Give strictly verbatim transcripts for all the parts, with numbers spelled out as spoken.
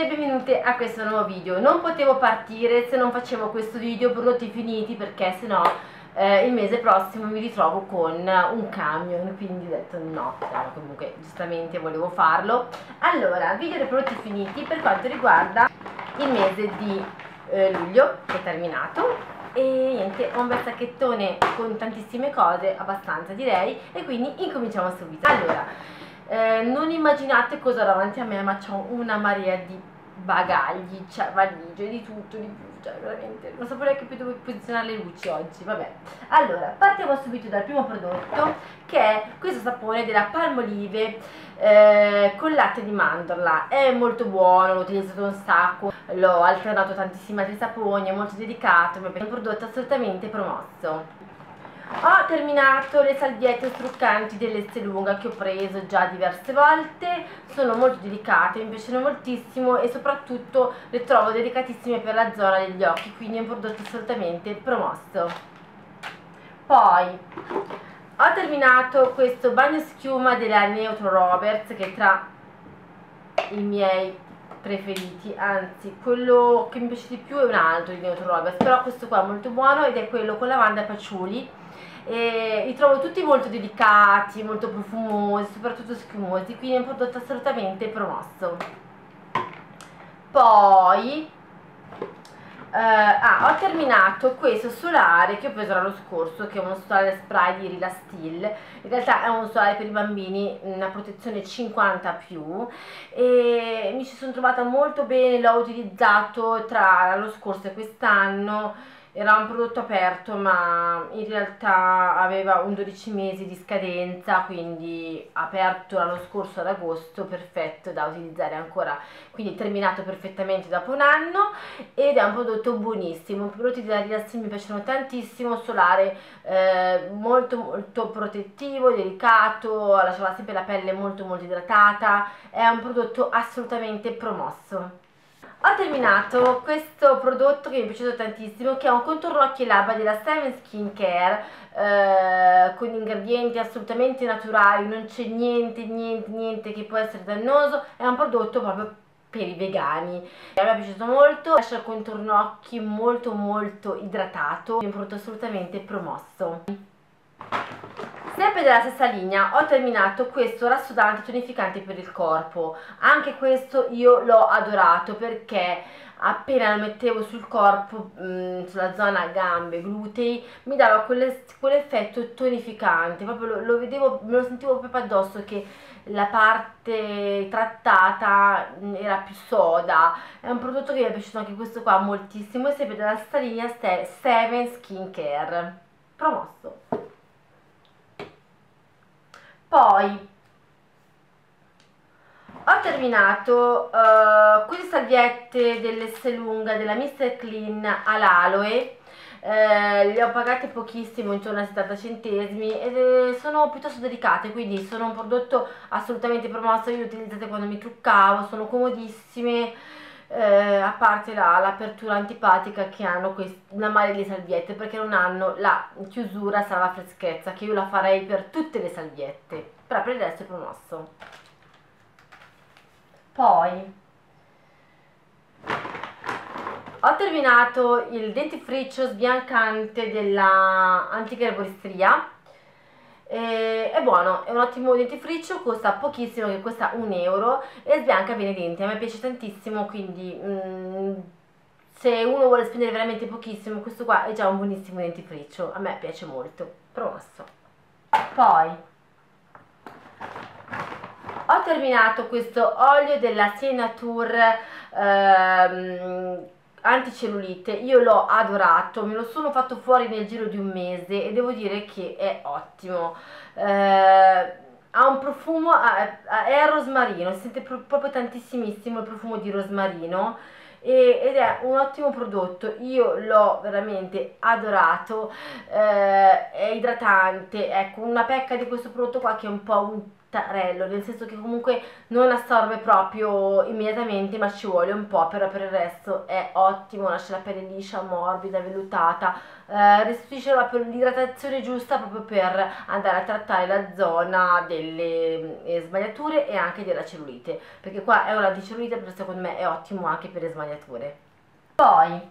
e benvenute a questo nuovo video. Non potevo partire se non facevo questo video prodotti finiti, perché sennò eh, il mese prossimo mi ritrovo con un camion, quindi ho detto no, però comunque giustamente volevo farlo. Allora, video dei prodotti finiti per quanto riguarda il mese di eh, luglio, che è terminato, e niente, ho un bel sacchettone con tantissime cose, abbastanza direi, e quindi incominciamo subito. Allora, Eh, non immaginate cosa ho davanti a me, ma c'ho una marea di bagagli, cioè valigie, di tutto, di più, cioè veramente non saprei neanche più dove posizionare le luci oggi. Vabbè, allora partiamo subito dal primo prodotto, che è questo sapone della Palmolive eh, con latte di mandorla. È molto buono, l'ho utilizzato un sacco, l'ho alternato a tantissimi altri saponi, è molto delicato, mi è un prodotto assolutamente promosso. Ho terminato le salviette struccanti dell'Estelunga, che ho preso già diverse volte, sono molto delicate, mi piacciono moltissimo e soprattutto le trovo delicatissime per la zona degli occhi, quindi è un prodotto assolutamente promosso. Poi ho terminato questo bagno schiuma della Neutro Roberts, che è tra i miei preferiti, anzi quello che mi piace di più è un altro di Neutro Roberts, però questo qua è molto buono ed è quello con lavanda e patchouli. E li trovo tutti molto delicati, molto profumosi, soprattutto schiumosi, quindi è un prodotto assolutamente promosso. Poi eh, ah, ho terminato questo solare che ho preso l'anno scorso, che è uno solare spray di Rila Steel. In realtà è un solare per i bambini, una protezione cinquanta più, e mi ci sono trovata molto bene, l'ho utilizzato tra l'anno scorso e quest'anno. Era un prodotto aperto, ma in realtà aveva un dodici mesi di scadenza, quindi aperto l'anno scorso ad agosto, perfetto da utilizzare ancora, quindi terminato perfettamente dopo un anno, ed è un prodotto buonissimo. I prodotti della Rilastin mi piacciono tantissimo, solare eh, molto molto protettivo, delicato, lasciava sempre la pelle molto molto idratata, è un prodotto assolutamente promosso. Ho terminato questo prodotto che mi è piaciuto tantissimo, che è un contorno occhi e labbra della Seven Skin Care eh, con ingredienti assolutamente naturali, non c'è niente, niente, niente che può essere dannoso, è un prodotto proprio per i vegani. A me è piaciuto molto, lascia il contorno occhi molto molto idratato, è un prodotto assolutamente promosso. Sempre della stessa linea ho terminato questo rassodante tonificante per il corpo. Anche questo io l'ho adorato, perché appena lo mettevo sul corpo, mh, sulla zona gambe, glutei, mi dava quell'effetto tonificante, proprio lo, lo vedevo, me lo sentivo proprio addosso, che la parte trattata era più soda. È un prodotto che mi è piaciuto anche questo qua moltissimo, e sempre della stessa linea Seven Skin Care, promosso. Poi ho terminato uh, queste salviette dell'Estelunga della mister Clean all'aloe, eh, le ho pagate pochissimo, intorno a settanta centesimi, ed eh, sono piuttosto delicate, quindi sono un prodotto assolutamente promosso. Io le ho utilizzate quando mi truccavo, sono comodissime. Eh, a parte l'apertura antipatica che hanno una marea di salviette, perché non hanno la chiusura, sarà la freschezza, che io la farei per tutte le salviette, però per il resto è promosso. Poi ho terminato il dentifricio sbiancante della Antica Erboristeria. Eh, è buono, è un ottimo dentifricio, costa pochissimo, che costa un euro, e sbianca bene i denti. A me piace tantissimo, quindi mm, se uno vuole spendere veramente pochissimo, questo qua è già un buonissimo dentifricio, a me piace molto, promosso. Poi ho terminato questo olio della Senature ehm, anticellulite. Io l'ho adorato, me lo sono fatto fuori nel giro di un mese e devo dire che è ottimo. Eh, ha un profumo, è a rosmarino, si sente proprio tantissimissimo il profumo di rosmarino, ed è un ottimo prodotto. Io l'ho veramente adorato, eh, è idratante. Ecco, una pecca di questo prodotto qua, che è un po' un trattarello, nel senso che comunque non assorbe proprio immediatamente, ma ci vuole un po', però per il resto è ottimo, lascia la pelle liscia, morbida, vellutata, eh, restituisce proprio l'idratazione giusta proprio per andare a trattare la zona delle eh, smagliature e anche della cellulite, perché qua è un anticellulite, però secondo me è ottimo anche per le smagliature. Poi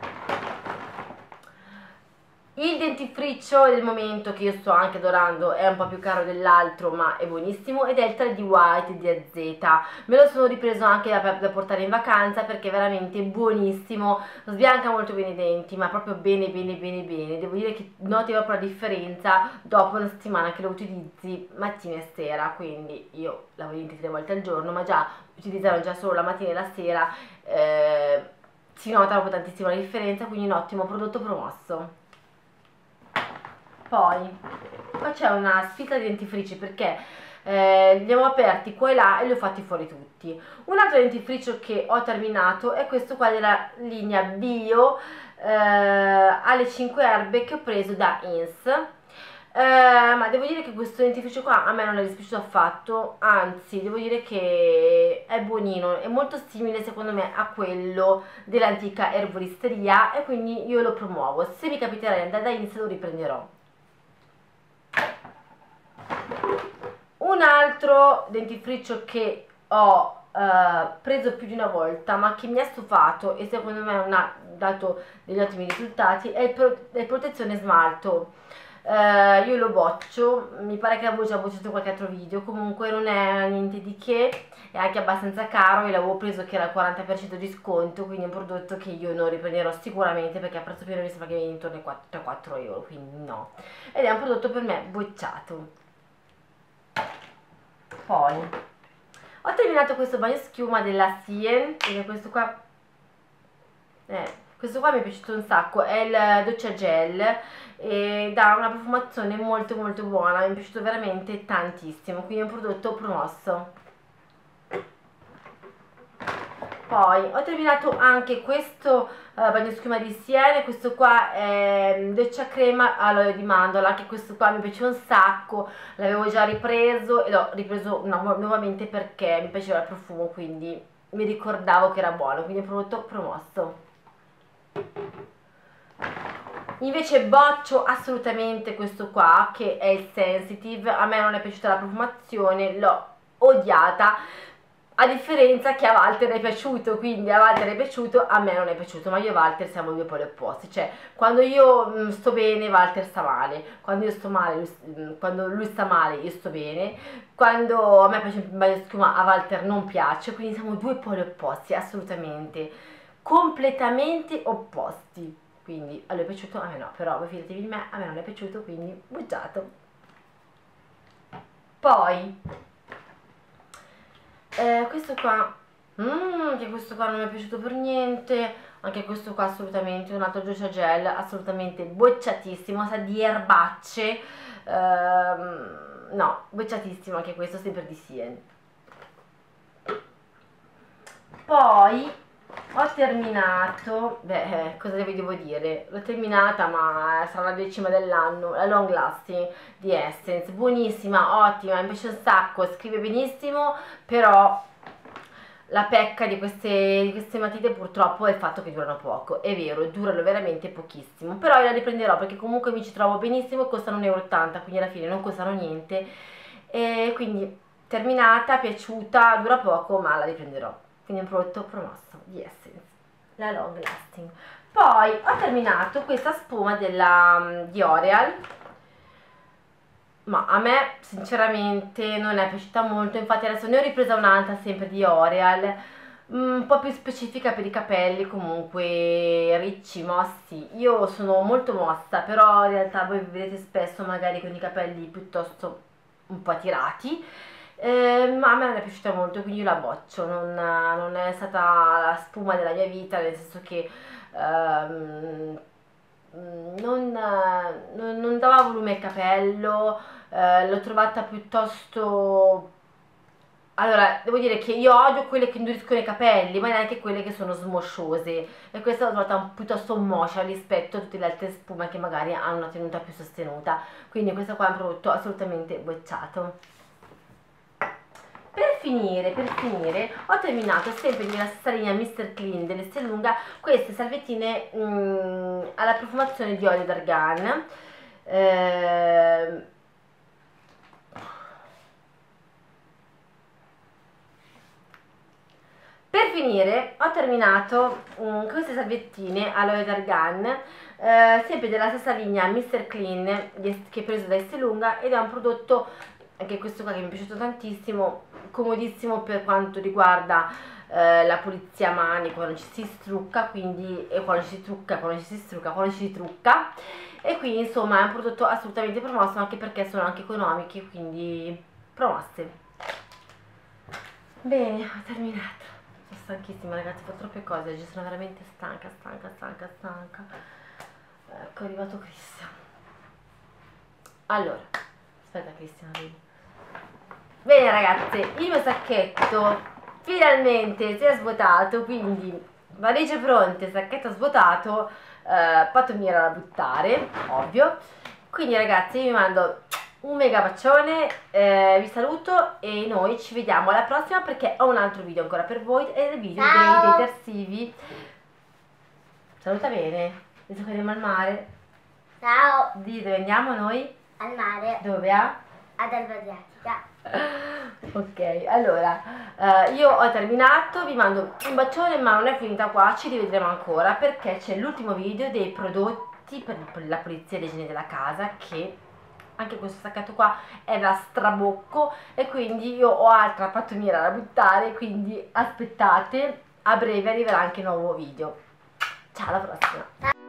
il dentifricio del momento, che io sto anche adorando, è un po' più caro dell'altro ma è buonissimo, ed è il tre D White di A Z. Me lo sono ripreso anche da, da portare in vacanza perché è veramente buonissimo, sbianca molto bene i denti, ma proprio bene bene bene bene. Devo dire che noti proprio la differenza dopo una settimana che lo utilizzi mattina e sera, quindi io lavo i denti tre volte al giorno, ma già utilizzano già solo la mattina e la sera, eh, si nota proprio tantissimo la differenza, quindi un ottimo prodotto promosso. Poi qua c'è una sfilza di dentifrici perché eh, li ho aperti qua e là e li ho fatti fuori tutti. Un altro dentifricio che ho terminato è questo qua della linea Bio eh, alle cinque erbe, che ho preso da Ins. Eh, ma devo dire che questo dentifricio qua a me non è dispiaciuto affatto, anzi devo dire che è buonino, è molto simile secondo me a quello dell'antica erboristeria, e quindi io lo promuovo. Se mi capiterà di andare da Ins lo riprenderò. Un altro dentifricio che ho eh, preso più di una volta ma che mi ha stufato e secondo me non ha dato degli ottimi risultati è il, pro il protezione smalto. Uh, io lo boccio, mi pare che avevo già bocciato qualche altro video, comunque non è niente di che, è anche abbastanza caro e l'avevo preso che era al quaranta per cento di sconto, quindi è un prodotto che io non riprenderò sicuramente perché a prezzo pieno mi sembra che viene intorno ai tre quattro euro, quindi no, ed è un prodotto per me bocciato. Poi ho terminato questo bagno schiuma della Sien, perché questo qua eh, questo qua mi è piaciuto un sacco, è il doccia gel e dà una profumazione molto molto buona, mi è piaciuto veramente tantissimo, quindi è un prodotto promosso. Poi ho terminato anche questo uh, bagno schiuma di Siene, questo qua è doccia crema all'olio di mandorla, anche questo qua mi piace un sacco, l'avevo già ripreso e l'ho ripreso nu nuovamente perché mi piaceva il profumo, quindi mi ricordavo che era buono, quindi è un prodotto promosso. Invece boccio assolutamente questo qua, che è il Sensitive. A me non è piaciuta la profumazione, l'ho odiata, a differenza che a Walter è piaciuto, quindi a Walter è piaciuto, a me non è piaciuto, ma io e Walter siamo due poli opposti, cioè quando io mh, sto bene Walter sta male, quando io sto male, lui, mh, quando lui sta male io sto bene, quando a me piace il bagno schiuma a Walter non piace, quindi siamo due poli opposti, assolutamente, completamente opposti. Quindi a lui è piaciuto, a me no, però voi fidatevi di me, a me non è piaciuto, quindi bocciato. Poi eh, questo qua, mm, anche questo qua non mi è piaciuto per niente, anche questo qua assolutamente, un altro Jocia Gel, assolutamente bocciatissimo, sa di erbacce, ehm, no, bocciatissimo anche questo, sempre di Sien. Poi ho terminato, beh, cosa vi devo dire? L'ho terminata, ma sarà la decima dell'anno, la Long Lasting di Essence, buonissima, ottima, mi piace un sacco, scrive benissimo, però la pecca di queste, di queste matite purtroppo è il fatto che durano poco, è vero, durano veramente pochissimo, però io la riprenderò perché comunque mi ci trovo benissimo e costano un euro e ottanta, quindi alla fine non costano niente, e quindi terminata, piaciuta, dura poco, ma la riprenderò. Quindi è un prodotto promosso di Essence, la Long Lasting. Poi ho terminato questa spuma della, di L'Oreal, ma a me sinceramente non è piaciuta molto, infatti adesso ne ho ripresa un'altra sempre di L'Oreal, un po' più specifica per i capelli, comunque ricci, mossi. Io sono molto mossa, però in realtà voi vi vedete spesso magari con i capelli piuttosto un po' tirati. Eh, ma a me non è piaciuta molto, quindi io la boccio, non, non è stata la spuma della mia vita, nel senso che ehm, non, non, non dava volume al capello, eh, l'ho trovata piuttosto... Allora, devo dire che io odio quelle che induriscono i capelli, ma neanche quelle che sono smosciose, e questa l'ho trovata piuttosto moscia rispetto a tutte le altre spume che magari hanno una tenuta più sostenuta, quindi questo qua è un prodotto assolutamente bocciato. finire, per finire ho terminato sempre nella stessa linea mister Clean dell'Esselunga queste salvettine mm, alla profumazione di olio d'argan. eh, Per finire ho terminato um, queste salvettine all'olio d'argan, eh, sempre della stessa linea mister Clean di- che ho preso da Esselunga, ed è un prodotto, anche questo qua, che mi è piaciuto tantissimo, comodissimo per quanto riguarda eh, la pulizia mani quando ci si strucca, quindi e quando ci si trucca, quando ci si strucca, quando ci si trucca, e quindi insomma è un prodotto assolutamente promosso, anche perché sono anche economici, quindi promosse. Bene, ho terminato. Sono stanchissima ragazzi, ho fatto troppe cose oggi, sono veramente stanca, stanca, stanca, stanca. Ecco, è arrivato Cristian. Allora, aspetta Cristian, arrivo. Bene ragazze, il mio sacchetto finalmente si è svuotato, quindi valigie pronte, sacchetto svuotato, eh, pattumiera da buttare, ovvio. Quindi ragazzi, io vi mando un mega bacione, eh, vi saluto e noi ci vediamo alla prossima, perché ho un altro video ancora per voi, ed è il video dei detersivi. Saluta bene, adesso che andiamo al mare. Ciao. Di dove andiamo noi? Al mare. Dove a? Ad Alba Adriatica. Ok, allora eh, io ho terminato, vi mando un bacione, ma non è finita qua, ci rivedremo ancora, perché c'è l'ultimo video dei prodotti per la pulizia e l'igiene della casa, che anche questo sacchetto qua è da strabocco, e quindi io ho altra pattumiera da buttare, quindi aspettate, a breve arriverà anche un nuovo video. Ciao, alla prossima!